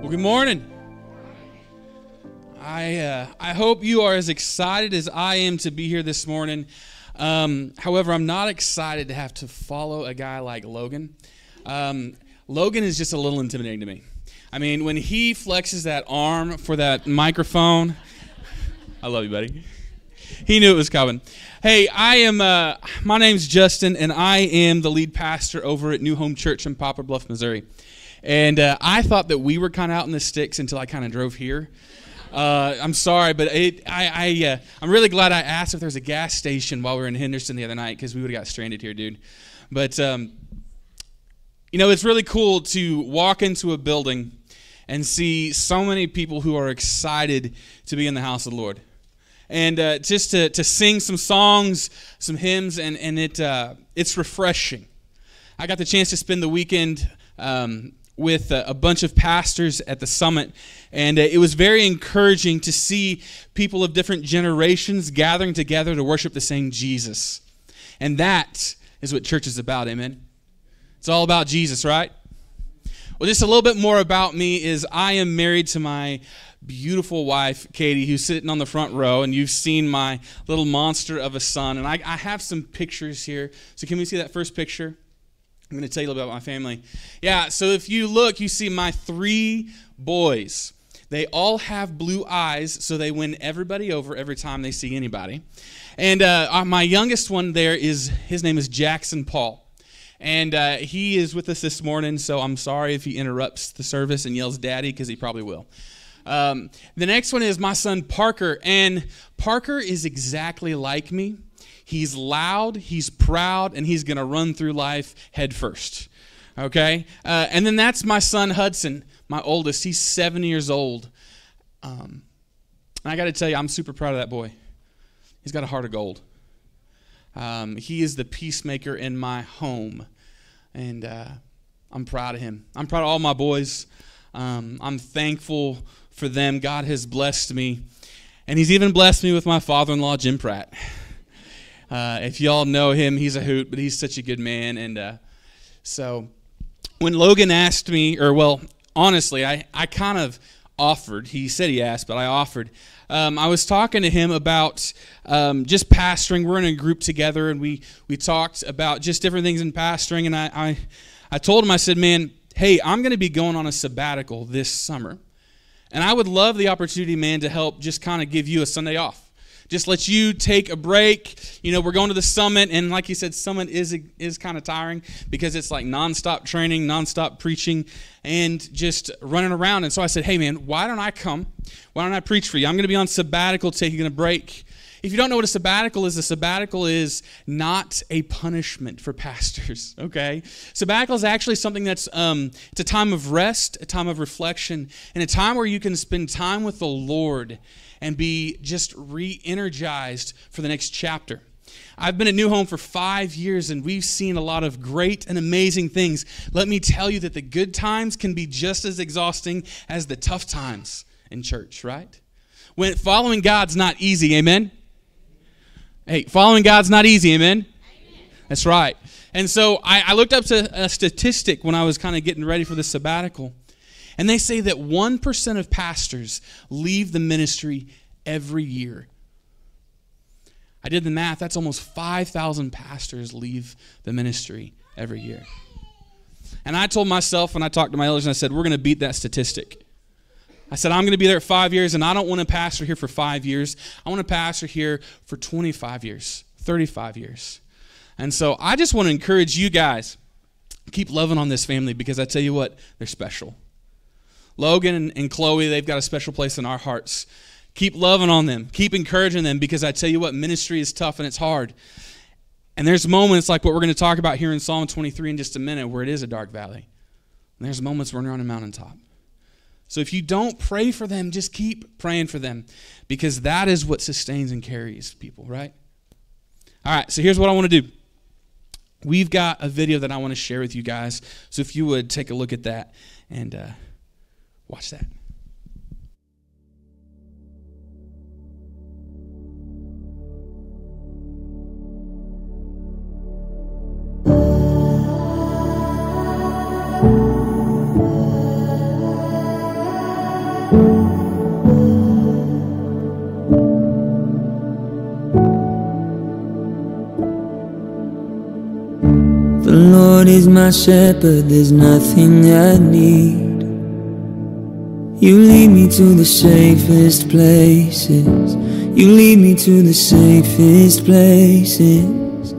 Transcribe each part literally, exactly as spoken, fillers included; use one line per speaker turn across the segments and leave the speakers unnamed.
Well, good morning. I uh, I hope you are as excited as I am to be here this morning. Um, however, I'm not excited to have to follow a guy like Logan. Um, Logan is just a little intimidating to me. I mean, when he flexes that arm for that microphone, I love you, buddy. He knew it was coming. Hey, I am. Uh, my name's Justin, and I am the lead pastor over at New Home Church in Poplar Bluff, Missouri. And uh, I thought that we were kind of out in the sticks until I kind of drove here. Uh, I'm sorry, but it, I, I, uh, I'm really glad I asked if there was a gas station while we were in Henderson the other night, because we would have got stranded here, dude. But, um, you know, it's really cool to walk into a building and see so many people who are excited to be in the house of the Lord. And uh, just to, to sing some songs, some hymns, and, and it uh, it's refreshing. I got the chance to spend the weekend um, with a, a bunch of pastors at the summit, and uh, it was very encouraging to see people of different generations gathering together to worship the same Jesus. And that is what church is about, amen? It's all about Jesus, right? Well, just a little bit more about me is I am married to my beautiful wife, Katie, who's sitting on the front row, and you've seen my little monster of a son. And I, I have some pictures here. So can we see that first picture? I'm going to tell you a little bit about my family. Yeah, so if you look, you see my three boys. They all have blue eyes, so they win everybody over every time they see anybody. And uh, my youngest one there is, his name is Jackson Paul. And uh, he is with us this morning, so I'm sorry if he interrupts the service and yells daddy, because he probably will. Um, the next one is my son Parker, and Parker is exactly like me. He's loud, he's proud, and he's going to run through life head first. Okay? Uh, and then that's my son Hudson, my oldest. He's seven years old. Um, and I got to tell you, I'm super proud of that boy. He's got a heart of gold. Um, he is the peacemaker in my home, and uh, I'm proud of him. I'm proud of all my boys. Um, I'm thankful for them. God has blessed me, and he's even blessed me with my father-in-law, Jim Pratt. Uh, if y'all know him, he's a hoot, but he's such a good man. And uh, so when Logan asked me, or well, honestly, I, I kind of offered. He said he asked, but I offered. Um, I was talking to him about um, just pastoring. We're in a group together, and we we talked about just different things in pastoring. And I, I, I told him, I said, man, hey, I'm going to be going on a sabbatical this summer. And I would love the opportunity, man, to help just kind of give you a Sunday off. Just let you take a break. You know, we're going to the summit, and like you said, summit is is kind of tiring because it's like nonstop training, nonstop preaching, and just running around. And so I said, hey, man, why don't I come? Why don't I preach for you? I'm going to be on sabbatical, taking a break. If you don't know what a sabbatical is, a sabbatical is not a punishment for pastors, okay? Sabbatical is actually something that's, um, it's a time of rest, a time of reflection, and a time where you can spend time with the Lord and be just re-energized for the next chapter. I've been at New Home for five years, and we've seen a lot of great and amazing things. Let me tell you that the good times can be just as exhausting as the tough times in church, right? When following God's not easy, amen? Hey, following God's not easy, amen? Amen. That's right. And so I, I looked up to a statistic when I was kind of getting ready for the sabbatical. And they say that one percent of pastors leave the ministry every year. I did the math. That's almost five thousand pastors leave the ministry every year. And I told myself when I talked to my elders, and I said, we're going to beat that statistic. I said, I'm going to be there at five years, and I don't want to pastor here for five years. I want to pastor here for twenty-five years, thirty-five years. And so I just want to encourage you guys, keep loving on this family, because I tell you what, they're special. Logan and, and Chloe, they've got a special place in our hearts. Keep loving on them. Keep encouraging them, because I tell you what, ministry is tough and it's hard. And there's moments like what we're going to talk about here in Psalm twenty-three in just a minute, where it is a dark valley. And there's moments when we're on a mountaintop. So if you don't pray for them, just keep praying for them, because that is what sustains and carries people, right? All right, so here's what I want to do. We've got a video that I want to share with you guys. So if you would take a look at that and uh, watch that.
The Lord is my shepherd, there's nothing I need. You lead me to the safest places. You lead me to the safest places.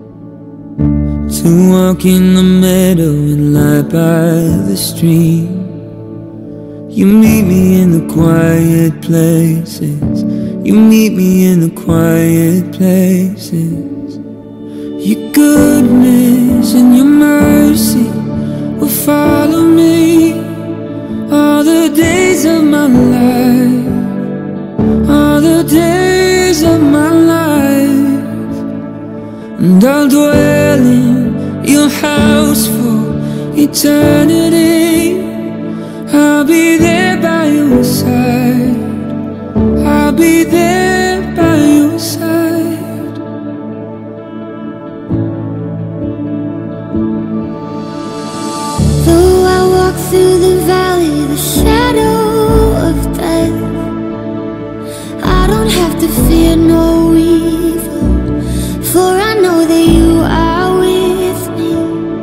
To walk in the meadow and lie by the stream. You meet me in the quiet places. You meet me in the quiet places. Your goodness and your mercy will follow me all the days of my life, all the days of my life. And I'll dwell in your house for eternity. I'll be there by your side. I'll be there by your side.
Though I walk through the valley, the shadow of death, I don't have to fear no evil, for I know that you are with me.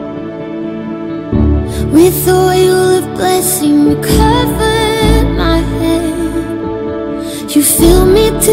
With oil of blessing cover my head. You fill me to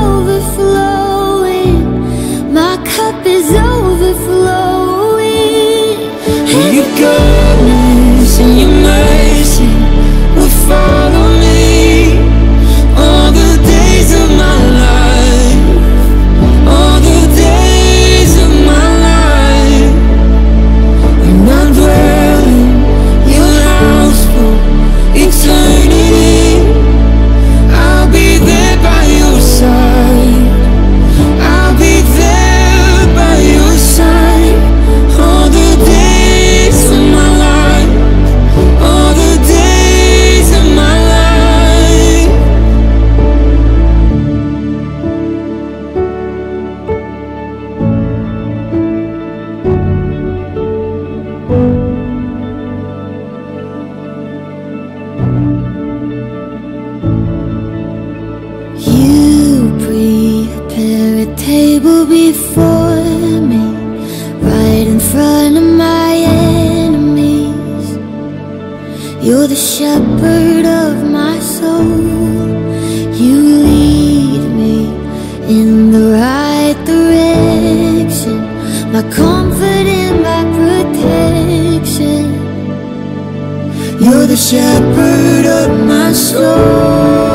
overflowing. My cup is overflowing. And your goodness and your mercy will follow me all the days of my life, all the days of my life. And I'm dwelling in your house for eternity. I'll be there by your side. I'll be there by your side all the days of my life, all the days of my life. You prepare a table before me, right in front of my enemies. You're the shepherd of my soul. You lead me in the right direction, my comfort and my protection. You're the shepherd of my soul.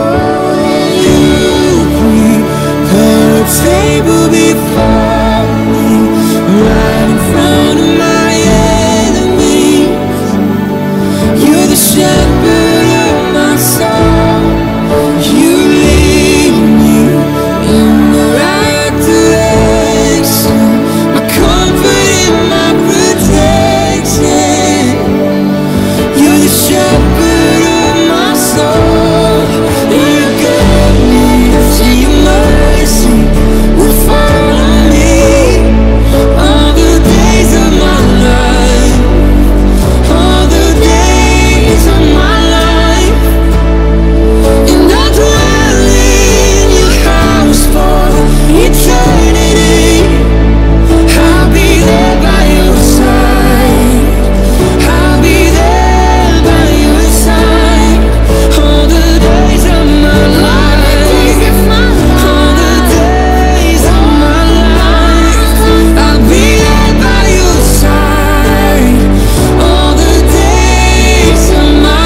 Prepare a table before me, right in front of my enemies. You're the shepherd of my soul. You lead me in the right direction, my comfort and my protection. You're the shepherd of my soul. Your goodness and your mercy will follow me all the days of my life, all the days of my life. And I'll dwell in your house for eternity. I'll be there by your side. I'll be there by your side all the days of my life, all the days of my life. I'll be there by your side all the days of my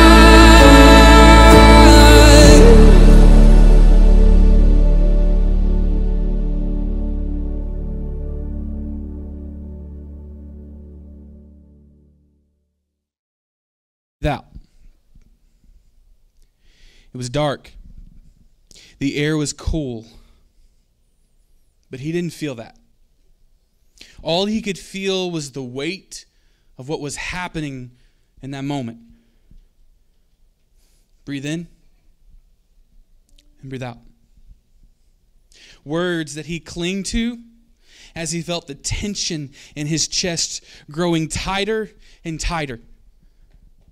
life.
That. It was dark. The air was cool. But he didn't feel that. All he could feel was the weight of what was happening in that moment. Breathe in and breathe out. Words that he clung to as he felt the tension in his chest growing tighter and tighter.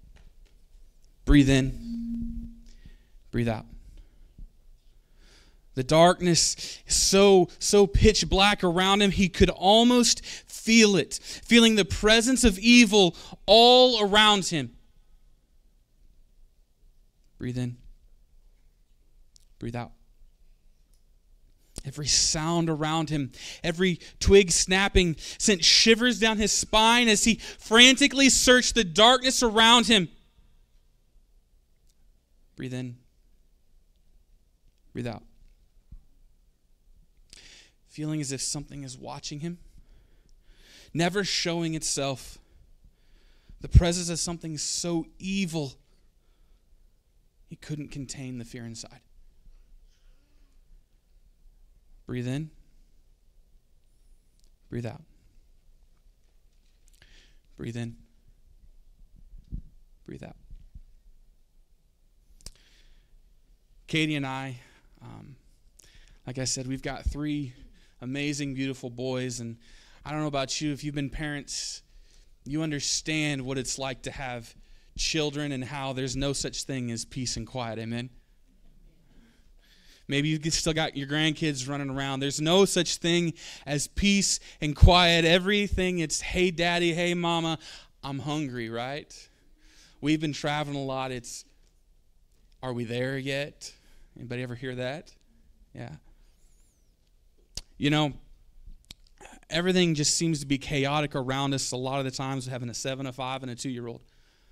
Breathe in, breathe out. The darkness is so, so pitch black around him, he could almost feel it, feeling the presence of evil all around him. Breathe in. Breathe out. Every sound around him, every twig snapping sent shivers down his spine as he frantically searched the darkness around him. Breathe in. Breathe out. Feeling as if something is watching him, never showing itself. The presence of something so evil, he couldn't contain the fear inside. Breathe in. Breathe out. Breathe in. Breathe out. Katie and I, um, like I said, we've got three amazing, beautiful boys. And I don't know about you, if you've been parents, you understand what it's like to have children and how there's no such thing as peace and quiet. Amen? Maybe you've still got your grandkids running around. There's no such thing as peace and quiet. Everything, it's, hey, daddy, hey, mama, I'm hungry, right? We've been traveling a lot. It's, are we there yet? Anybody ever hear that? Yeah. You know, everything just seems to be chaotic around us a lot of the times, having a seven, a five, and a two-year-old.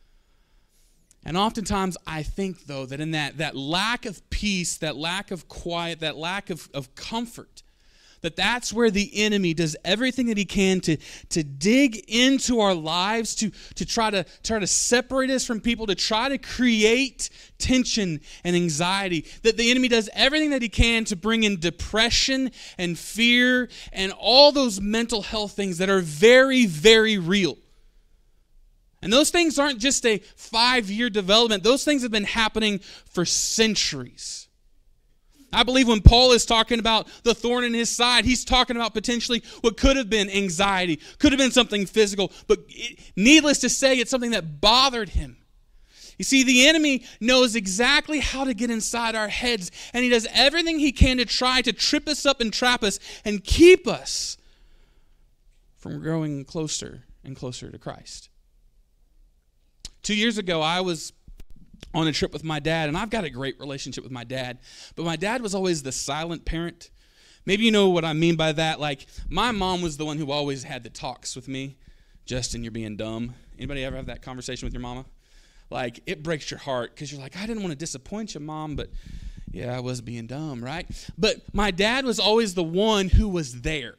And oftentimes I think, though, that in that, that lack of peace, that lack of quiet, that lack of, of comfort, that that's where the enemy does everything that he can to, to dig into our lives, to, to try to try to separate us from people, to try to create tension and anxiety. That the enemy does everything that he can to bring in depression and fear and all those mental health things that are very, very real. And those things aren't just a five-year development. Those things have been happening for centuries. I believe when Paul is talking about the thorn in his side, he's talking about potentially what could have been anxiety, could have been something physical, but it, needless to say, it's something that bothered him. You see, the enemy knows exactly how to get inside our heads, and he does everything he can to try to trip us up and trap us and keep us from growing closer and closer to Christ. Two years ago, I was on a trip with my dad, and I've got a great relationship with my dad, but my dad was always the silent parent. Maybe you know what I mean by that. Like, my mom was the one who always had the talks with me. Justin, you're being dumb. Anybody ever have that conversation with your mama? Like, it breaks your heart because you're like, I didn't want to disappoint you, Mom, but yeah, I was being dumb, right? But my dad was always the one who was there.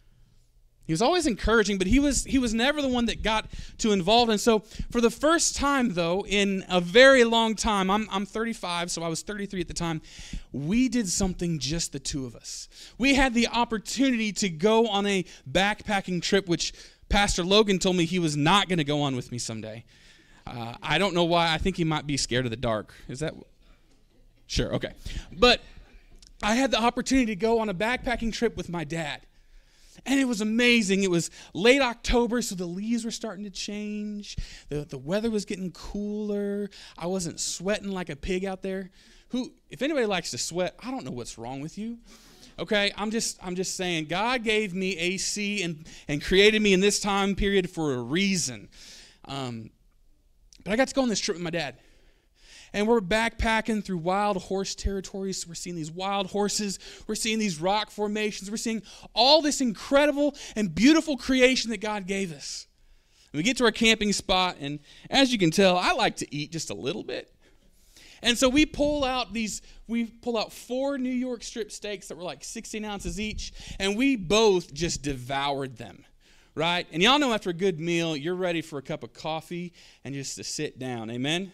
He was always encouraging, but he was he was never the one that got too involved. And so for the first time, though, in a very long time, I'm, I'm thirty-five, so I was thirty-three at the time, we did something just the two of us. We had the opportunity to go on a backpacking trip, which Pastor Logan told me he was not going to go on with me someday. Uh, I don't know why. I think he might be scared of the dark. Is that? Sure, okay. But I had the opportunity to go on a backpacking trip with my dad. And it was amazing. It was late October, so the leaves were starting to change. The, the weather was getting cooler. I wasn't sweating like a pig out there. Who, if anybody likes to sweat, I don't know what's wrong with you. Okay, I'm just I'm just saying, God gave me A C and, and created me in this time period for a reason. Um, but I got to go on this trip with my dad. And we're backpacking through wild horse territories. We're seeing these wild horses. We're seeing these rock formations. We're seeing all this incredible and beautiful creation that God gave us. And we get to our camping spot, and as you can tell, I like to eat just a little bit. And so we pull out these, we pull out four New York strip steaks that were like sixteen ounces each, and we both just devoured them, right? And y'all know after a good meal, you're ready for a cup of coffee and just to sit down. Amen?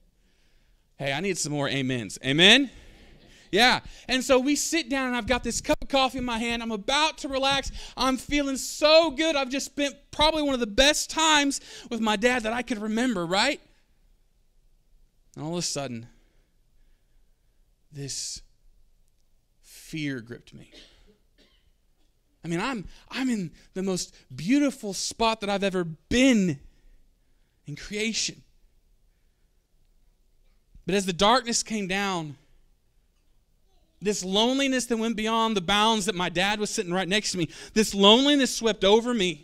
Hey, I need some more amens. Amen? Yeah. And so we sit down, and I've got this cup of coffee in my hand. I'm about to relax. I'm feeling so good. I've just spent probably one of the best times with my dad that I could remember, right? And all of a sudden, this fear gripped me. I mean, I'm I'm in the most beautiful spot that I've ever been in creation. But as the darkness came down, This loneliness that went beyond the bounds that my dad was sitting right next to me. This loneliness swept over me.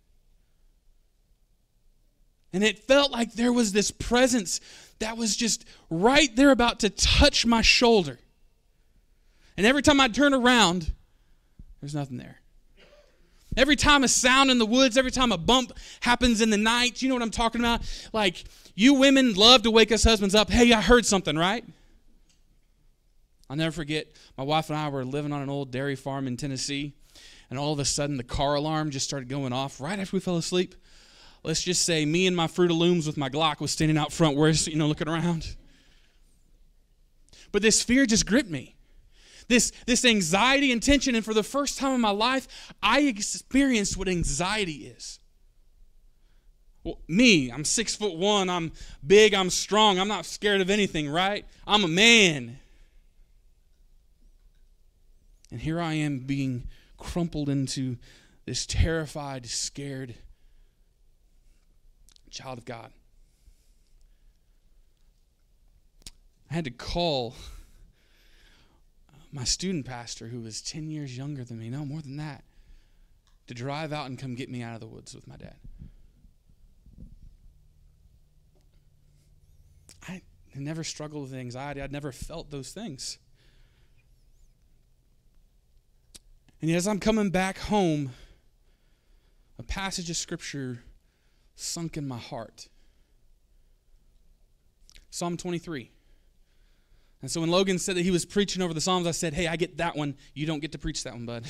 And it felt like there was this presence that was just right there about to touch my shoulder. And every time I'd turn around, there's nothing there. Every time a sound in the woods, every time a bump happens in the night, you know what I'm talking about? Like, you women love to wake us husbands up. Hey, I heard something, right? I'll never forget, my wife and I were living on an old dairy farm in Tennessee, and all of a sudden the car alarm just started going off right after we fell asleep. Let's just say me and my Fruit of Looms with my Glock was standing out front, where, you know, looking around. But this fear just gripped me. This, this anxiety and tension, and for the first time in my life, I experienced what anxiety is. Well, me, I'm six foot one, I'm big, I'm strong, I'm not scared of anything, right? I'm a man. And here I am being crumpled into this terrified, scared child of God. I had to call my student pastor, who was ten years younger than me, no, more than that, to drive out and come get me out of the woods with my dad. I had never struggled with anxiety. I'd never felt those things. And as I'm coming back home, a passage of Scripture sunk in my heart. Psalm twenty-three. And so when Logan said that he was preaching over the Psalms, I said, hey, I get that one. You don't get to preach that one, bud.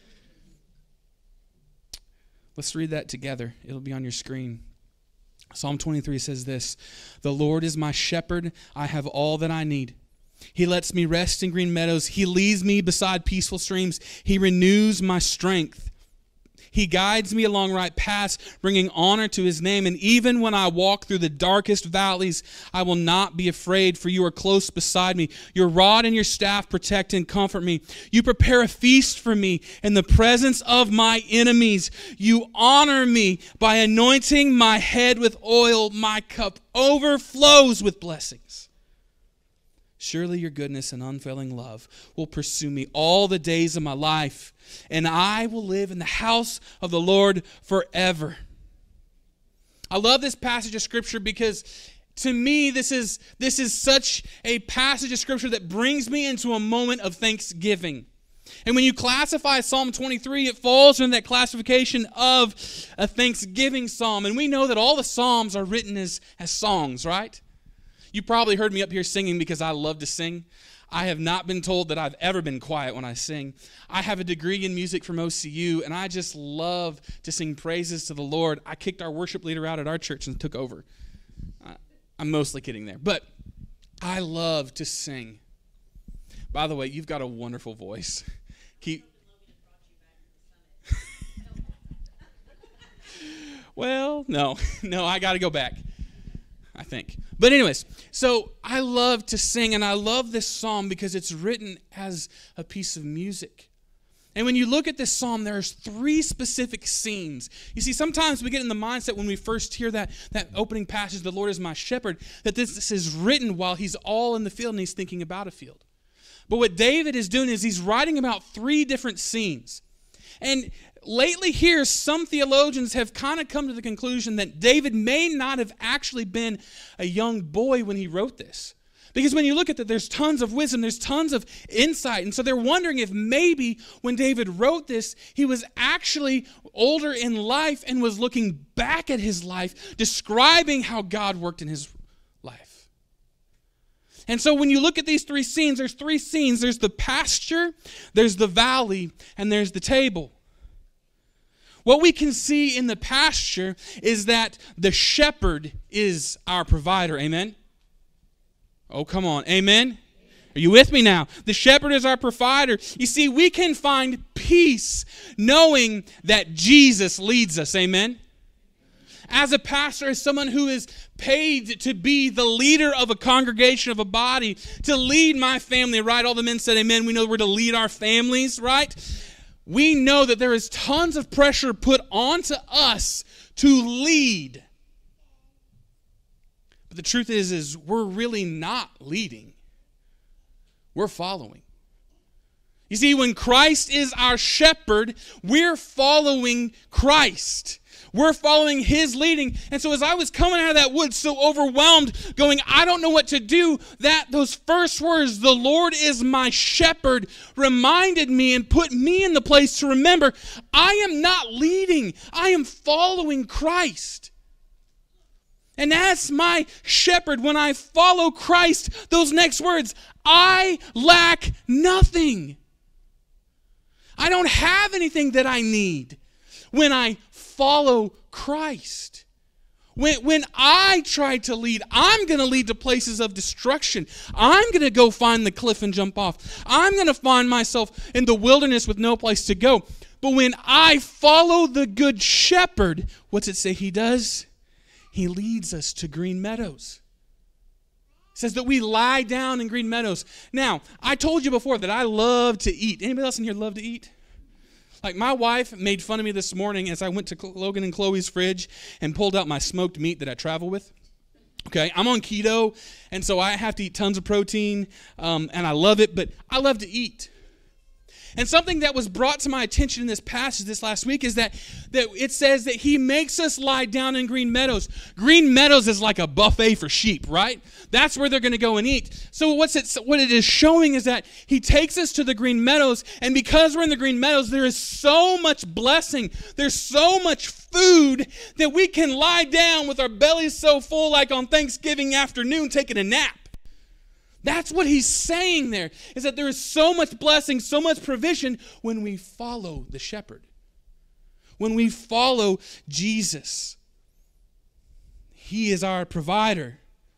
Let's read that together. It'll be on your screen. Psalm twenty-three says this: the Lord is my shepherd. I have all that I need. He lets me rest in green meadows. He leads me beside peaceful streams. He renews my strength. He guides me along right paths, bringing honor to his name. And even when I walk through the darkest valleys, I will not be afraid, for you are close beside me. Your rod and your staff protect and comfort me. You prepare a feast for me in the presence of my enemies. You honor me by anointing my head with oil. My cup overflows with blessings. Surely your goodness and unfailing love will pursue me all the days of my life, and I will live in the house of the Lord forever. I love this passage of Scripture because to me this is, this is such a passage of Scripture that brings me into a moment of thanksgiving. And when you classify Psalm twenty-three, it falls in that classification of a thanksgiving psalm. And we know that all the psalms are written as, as songs, right? You probably heard me up here singing because I love to sing. I have not been told that I've ever been quiet when I sing. I have a degree in music from O C U, and I just love to sing praises to the Lord. I kicked our worship leader out at our church and took over. I'm mostly kidding there. But I love to sing. By the way, you've got a wonderful voice. Keep. Well, no. No, I got to go back, I think. But anyways, so I love to sing, and I love this psalm because it's written as a piece of music. And when you look at this psalm, there's three specific scenes. You see, sometimes we get in the mindset when we first hear that, that opening passage, the Lord is my shepherd, that this, this is written while he's all in the field and he's thinking about a field. But what David is doing is he's writing about three different scenes. And lately here, some theologians have kind of come to the conclusion that David may not have actually been a young boy when he wrote this. Because when you look at that, there's tons of wisdom, there's tons of insight. And so they're wondering if maybe when David wrote this, he was actually older in life and was looking back at his life, describing how God worked in his life. And so when you look at these three scenes, there's three scenes. There's the pasture, there's the valley, and there's the table. What we can see in the pasture is that the shepherd is our provider. Amen? Oh, come on. Amen? Are you with me now? The shepherd is our provider. You see, we can find peace knowing that Jesus leads us. Amen? As a pastor, as someone who is paid to be the leader of a congregation, of a body, to lead my family, right? All the men said amen. We know we're to lead our families, right? We know that there is tons of pressure put onto us to lead. But the truth is, is we're really not leading. We're following. You see, when Christ is our shepherd, we're following Christ. We're following his leading. And so as I was coming out of that woods so overwhelmed, going, I don't know what to do, that those first words, the Lord is my shepherd, reminded me and put me in the place to remember, I am not leading, I am following Christ. And as my shepherd, when I follow Christ, those next words, I lack nothing. I don't have anything that I need when I follow Christ. When, when I try to lead, I'm going to lead to places of destruction. I'm going to go find the cliff and jump off. I'm going to find myself in the wilderness with no place to go. But when I follow the good shepherd, what's it say he does? He leads us to green meadows. It says that we lie down in green meadows. Now, I told you before that I love to eat. Anybody else in here love to eat? Like my wife made fun of me this morning as I went to Logan and Chloe's fridge and pulled out my smoked meat that I travel with. Okay, I'm on keto, and so I have to eat tons of protein, um, and I love it, but I love to eat. And something that was brought to my attention in this passage this last week is that, that it says that he makes us lie down in green meadows. Green meadows is like a buffet for sheep, right? That's where they're going to go and eat. So what's it, what it is showing is that he takes us to the green meadows, and because we're in the green meadows, there is so much blessing. There's so much food that we can lie down with our bellies so full like on Thanksgiving afternoon taking a nap. That's what he's saying there, is that there is so much blessing, so much provision when we follow the shepherd. When we follow Jesus. He is our provider.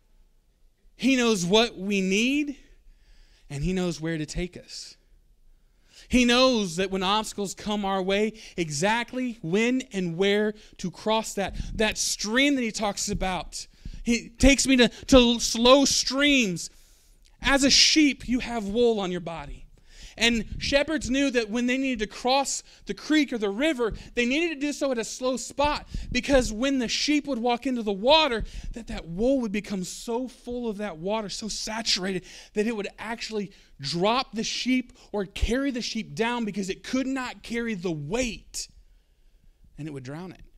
He knows what we need, and he knows where to take us. He knows that when obstacles come our way, exactly when and where to cross that. That stream that he talks about. He takes me to, to slow streams. As a sheep, you have wool on your body. And shepherds knew that when they needed to cross the creek or the river, they needed to do so at a slow spot, because when the sheep would walk into the water, that that wool would become so full of that water, so saturated, that it would actually drop the sheep or carry the sheep down because it could not carry the weight, and it would drown it.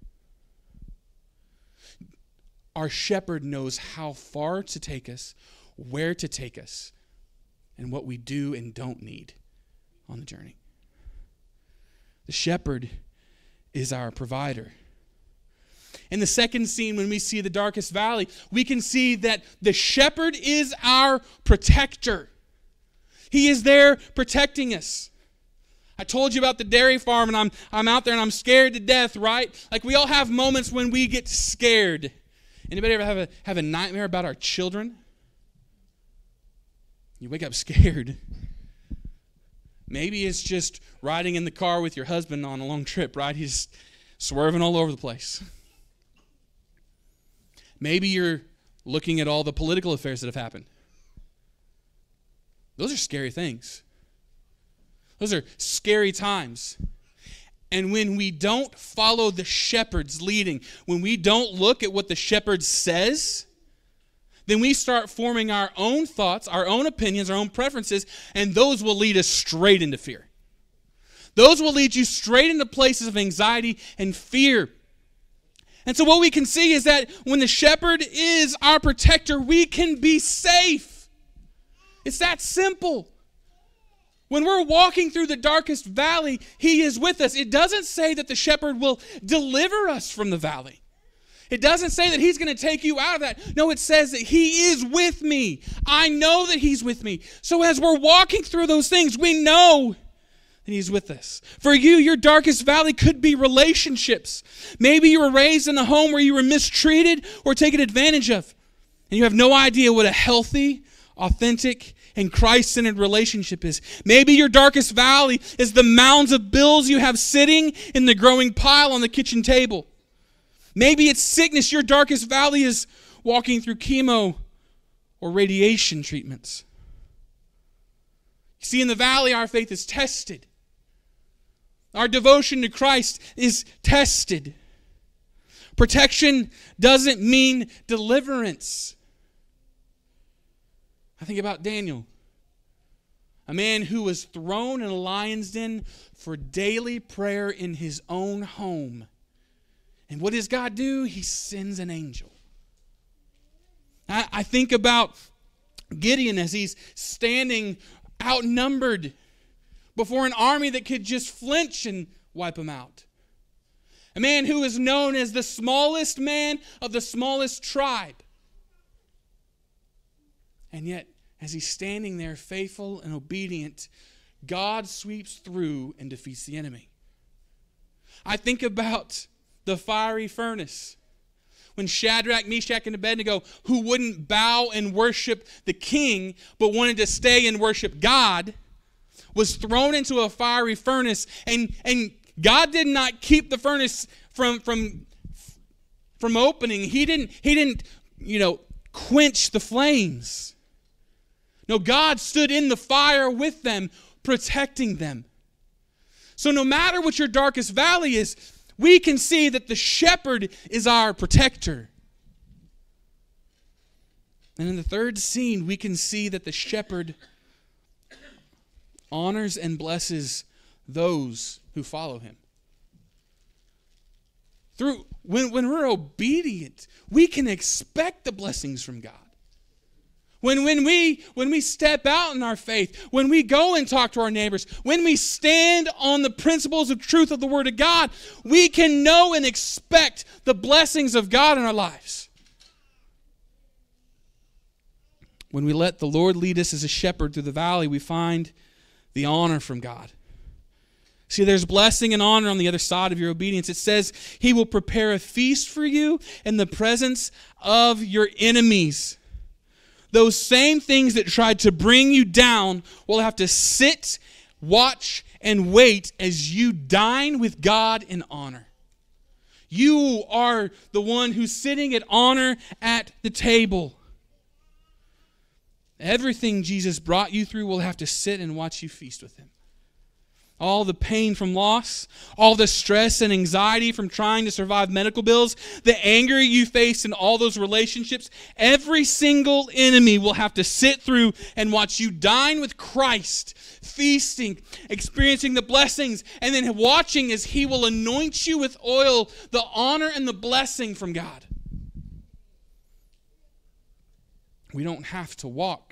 Our shepherd knows how far to take us, where to take us, and what we do and don't need on the journey. The shepherd is our provider. In the second scene, when we see the darkest valley, we can see that the shepherd is our protector. He is there protecting us. I told you about the dairy farm, and I'm, I'm out there and I'm scared to death, right? Like we all have moments when we get scared. Anybody ever have a, have a nightmare about our children? You wake up scared. Maybe it's just riding in the car with your husband on a long trip, right? He's swerving all over the place. Maybe you're looking at all the political affairs that have happened. Those are scary things. Those are scary times. And when we don't follow the shepherd's leading, when we don't look at what the shepherd says, then we start forming our own thoughts, our own opinions, our own preferences, and those will lead us straight into fear. Those will lead you straight into places of anxiety and fear. And so what we can see is that when the shepherd is our protector, we can be safe. It's that simple. When we're walking through the darkest valley, he is with us. It doesn't say that the shepherd will deliver us from the valley. It doesn't say that he's going to take you out of that. No, it says that he is with me. I know that he's with me. So as we're walking through those things, we know that he's with us. For you, your darkest valley could be relationships. Maybe you were raised in a home where you were mistreated or taken advantage of, and you have no idea what a healthy, authentic, and Christ-centered relationship is. Maybe your darkest valley is the mounds of bills you have sitting in the growing pile on the kitchen table. Maybe it's sickness. Your darkest valley is walking through chemo or radiation treatments. You see, in the valley, our faith is tested. Our devotion to Christ is tested. Protection doesn't mean deliverance. I think about Daniel. A man who was thrown in a lion's den for daily prayer in his own home. And what does God do? He sends an angel. I, I think about Gideon as he's standing outnumbered before an army that could just flinch and wipe him out. A man who is known as the smallest man of the smallest tribe. And yet, as he's standing there faithful and obedient, God sweeps through and defeats the enemy. I think about the fiery furnace. When Shadrach, Meshach, and Abednego, who wouldn't bow and worship the king, but wanted to stay and worship God, was thrown into a fiery furnace. And, and God did not keep the furnace from, from, from opening. He didn't, he didn't, you know, quench the flames. No, God stood in the fire with them, protecting them. So no matter what your darkest valley is, we can see that the shepherd is our protector. And in the third scene, we can see that the shepherd honors and blesses those who follow him. Through when, when we're obedient, we can expect the blessings from God. When, when, we, when we step out in our faith, when we go and talk to our neighbors, when we stand on the principles of truth of the Word of God, we can know and expect the blessings of God in our lives. When we let the Lord lead us as a shepherd through the valley, we find the honor from God. See, there's blessing and honor on the other side of your obedience. It says, He will prepare a feast for you in the presence of your enemies. Those same things that tried to bring you down will have to sit, watch, and wait as you dine with God in honor. You are the one who's sitting at honor at the table. Everything Jesus brought you through will have to sit and watch you feast with Him. All the pain from loss, all the stress and anxiety from trying to survive medical bills, the anger you faced in all those relationships, every single enemy will have to sit through and watch you dine with Christ, feasting, experiencing the blessings, and then watching as He will anoint you with oil, the honor and the blessing from God. We don't have to walk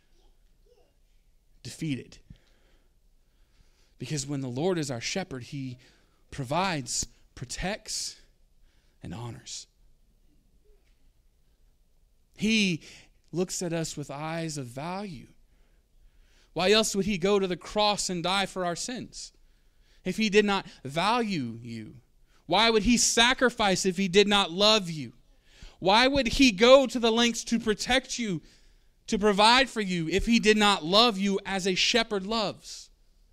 defeated. Because when the Lord is our shepherd, He provides, protects, and honors. He looks at us with eyes of value. Why else would He go to the cross and die for our sins? If He did not value you. Why would He sacrifice if He did not love you? Why would He go to the lengths to protect you, to provide for you, if He did not love you as a shepherd loves?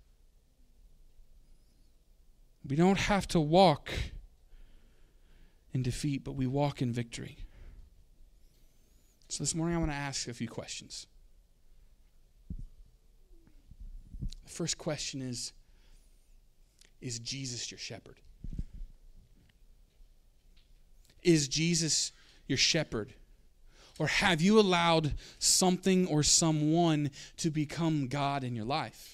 We don't have to walk in defeat, but we walk in victory. So this morning I want to ask a few questions. The first question is, is Jesus your shepherd? Is Jesus your shepherd? Or have you allowed something or someone to become God in your life?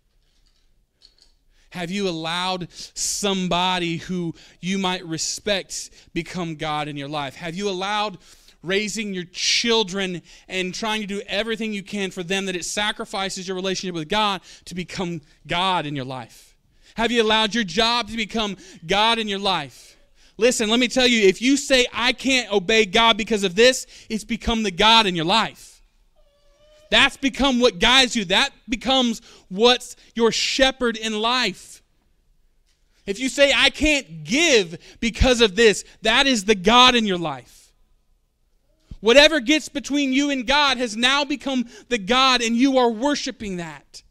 Have you allowed somebody who you might respect become God in your life? Have you allowed raising your children and trying to do everything you can for them that it sacrifices your relationship with God to become God in your life? Have you allowed your job to become God in your life? Listen, let me tell you, if you say, I can't obey God because of this, it's become the God in your life. That's become what guides you. That becomes what's your shepherd in life. If you say, I can't give because of this, that is the God in your life. Whatever gets between you and God has now become the God, and you are worshiping that.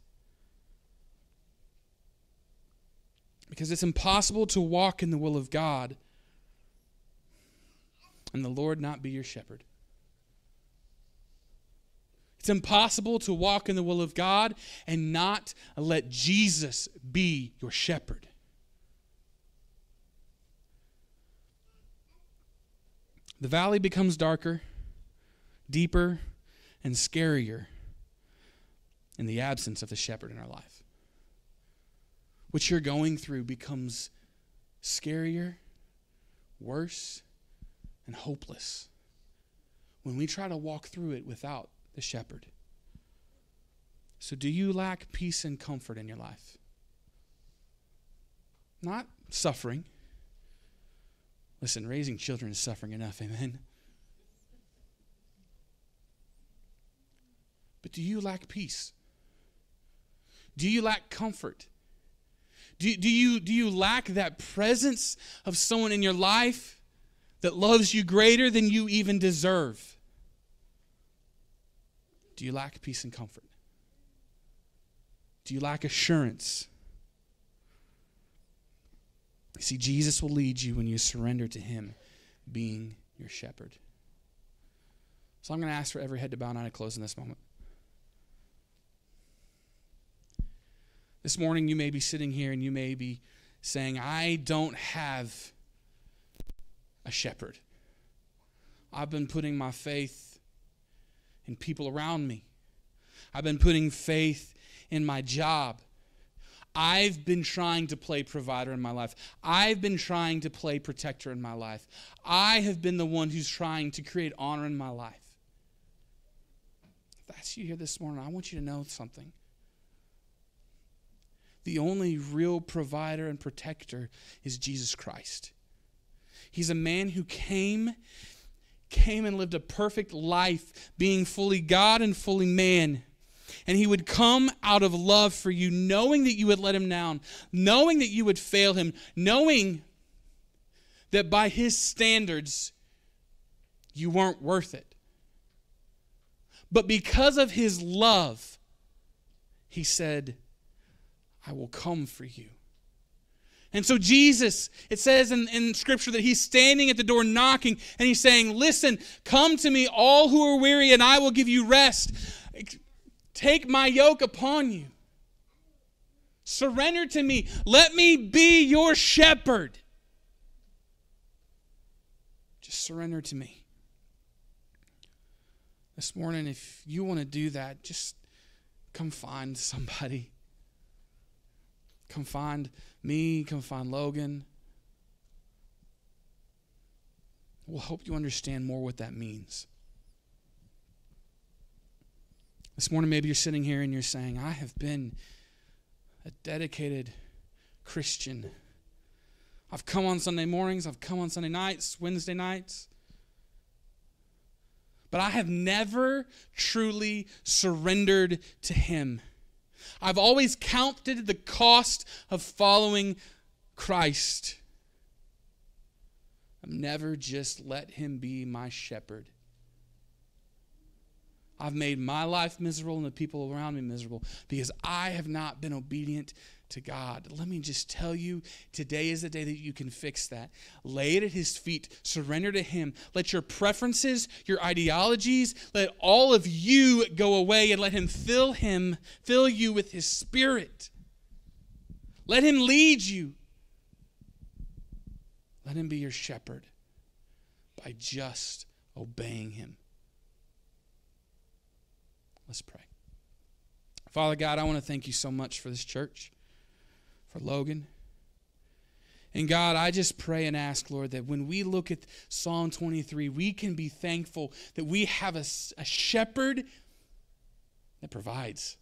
Because it's impossible to walk in the will of God and the Lord not be your shepherd. It's impossible to walk in the will of God and not let Jesus be your shepherd. The valley becomes darker, deeper, and scarier in the absence of the shepherd in our life. What you're going through becomes scarier, worse, and hopeless when we try to walk through it without the shepherd. So do you lack peace and comfort in your life? Not suffering. Listen, raising children is suffering enough, amen? But do you lack peace? Do you lack comfort? Do, do, you, do you lack that presence of someone in your life that loves you greater than you even deserve? Do you lack peace and comfort? Do you lack assurance? You see, Jesus will lead you when you surrender to him being your shepherd. So I'm going to ask for every head to bow and eye to close in this moment. This morning you may be sitting here and you may be saying, I don't have a shepherd. I've been putting my faith in people around me. I've been putting faith in my job. I've been trying to play provider in my life. I've been trying to play protector in my life. I have been the one who's trying to create honor in my life. If that's you here this morning, I want you to know something. The only real provider and protector is Jesus Christ. He's a man who came, came and lived a perfect life, being fully God and fully man. And he would come out of love for you, knowing that you would let him down, knowing that you would fail him, knowing that by his standards, you weren't worth it. But because of his love, he said, I will come for you. And so Jesus, it says in, in Scripture that he's standing at the door knocking, and he's saying, listen, come to me all who are weary, and I will give you rest. Take my yoke upon you. Surrender to me. Let me be your shepherd. Just surrender to me. This morning, if you want to do that, just come find somebody. Come find me. Come find Logan. We'll help you understand more what that means. This morning, maybe you're sitting here and you're saying, I have been a dedicated Christian. I've come on Sunday mornings. I've come on Sunday nights, Wednesday nights. But I have never truly surrendered to him. I've always counted the cost of following Christ. I've never just let him be my shepherd. I've made my life miserable and the people around me miserable because I have not been obedient to God. Let me just tell you, today is the day that you can fix that. Lay it at his feet. Surrender to him. Let your preferences, your ideologies, let all of you go away and let him fill him, fill you with his Spirit. Let him lead you. Let him be your shepherd by just obeying him. Let's pray. Father God, I want to thank you so much for this church, for Logan. And God, I just pray and ask, Lord, that when we look at Psalm twenty-three, we can be thankful that we have a, a shepherd that provides.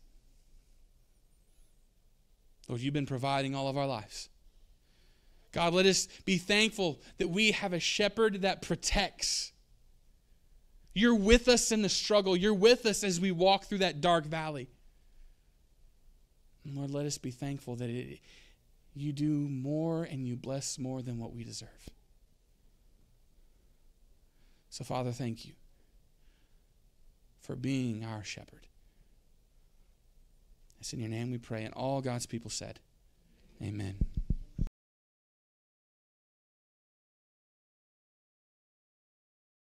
Lord, you've been providing all of our lives. God, let us be thankful that we have a shepherd that protects. You're with us in the struggle. You're with us as we walk through that dark valley. And Lord, let us be thankful that it, you do more and you bless more than what we deserve. So, Father, thank you for being our shepherd. It's in your name we pray, and all God's people said, amen.